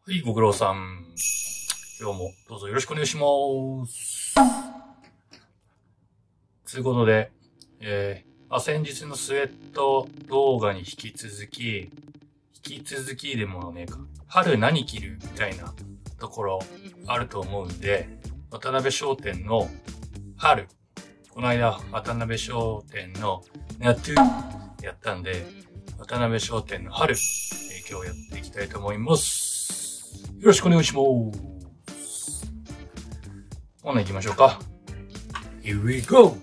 はい、ご苦労さん。今日もどうぞよろしくお願いします。ということで、先日のスウェット動画に引き続きでもねえか、春何着るみたいなところあると思うんで、渡辺商店の春、この間渡辺商店の夏やったんで、渡辺商店の春、今日やっていきたいと思います。よろしくお願いします。ほな行きましょうか。Here we go!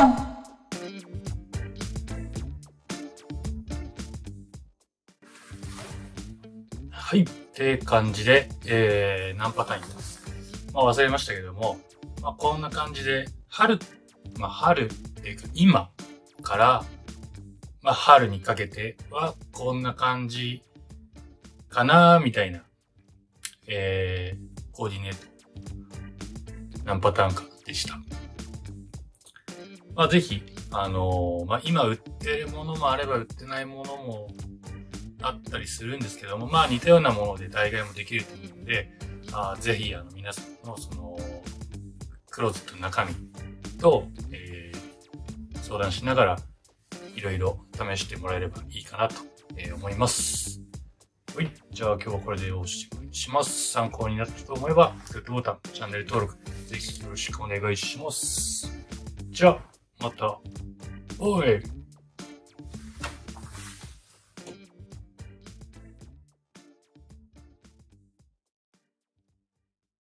はい。って感じで、何パターンいきます。忘れましたけども、こんな感じで、春っていうか、今から、春にかけては、こんな感じかなみたいな、コーディネート、何パターンかでした。ぜひ、今売ってるものもあれば売ってないものもあったりするんですけども、似たようなもので代替もできると思うので、ぜひ、皆さんのクローゼットの中身と、相談しながら、いろいろ試してもらえればいいかなと思います。はい。じゃあ今日はこれでおしまいにします。参考になったと思えば、グッドボタン、チャンネル登録、ぜひよろしくお願いします。じゃあ、また。おい。